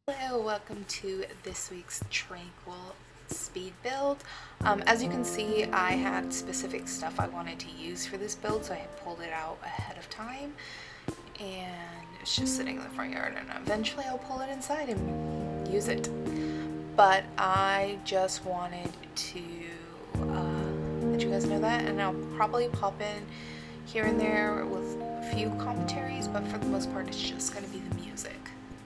Hello, welcome to this week's Tranquil speed build. As you can see, I had specific stuff I wanted to use for this build, so I had pulled it out ahead of time, and it's just sitting in the front yard, and eventually I'll pull it inside and use it. But I just wanted to let you guys know that, and I'll probably pop in here and there with a few commentaries, but for the most part it's just going to be the music.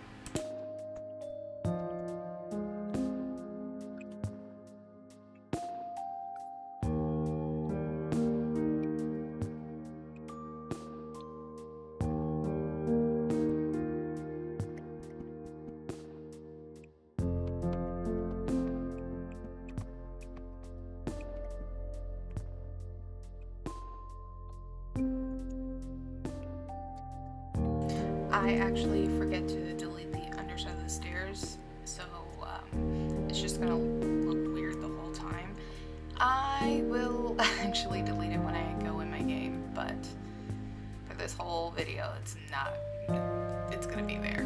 I actually forget to delete the underside of the stairs, so it's just gonna look weird the whole time. I will actually delete it when I go in my game, but for this whole video, it's gonna be there.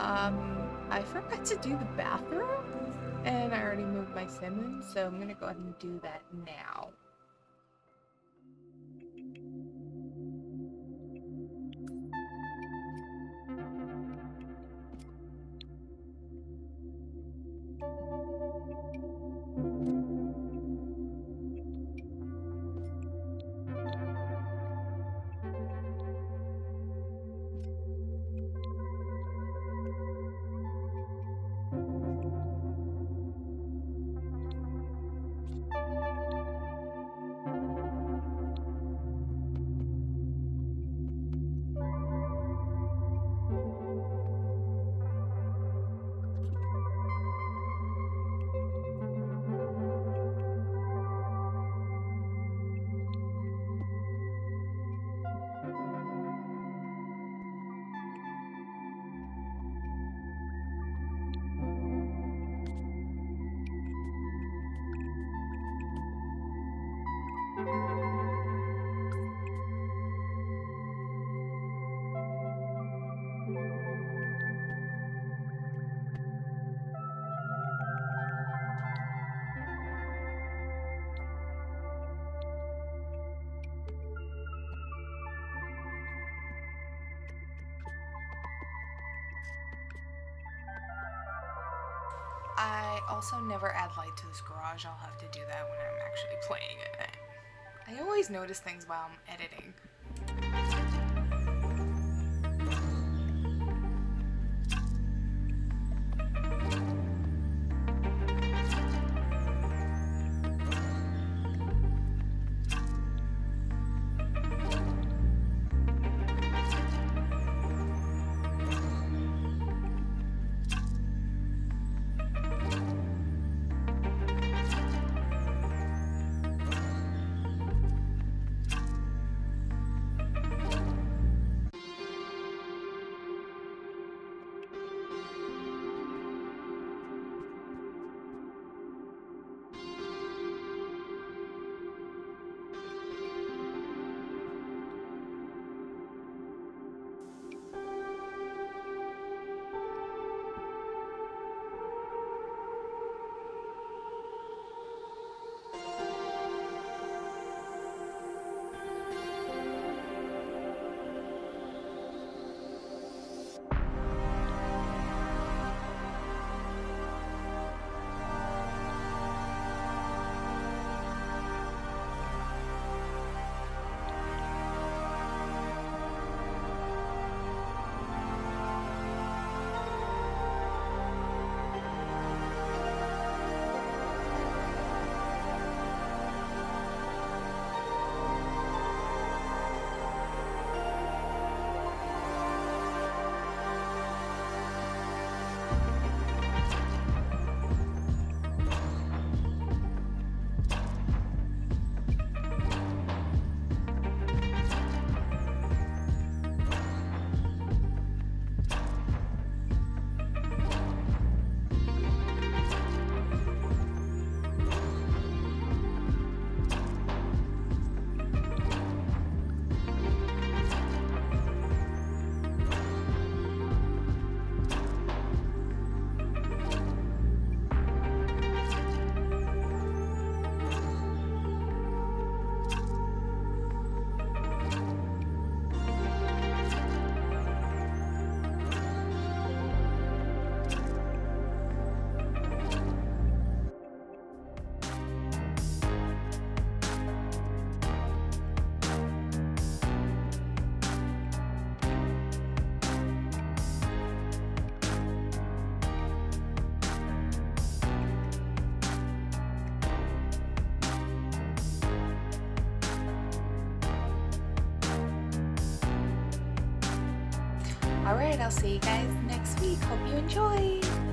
I forgot to do the bathroom, and I already moved my Simmons, so I'm gonna go ahead and do that now. I also never add light to this garage. I'll have to do that when I'm actually playing it. I always notice things while I'm editing. Alright, I'll see you guys next week. Hope you enjoy!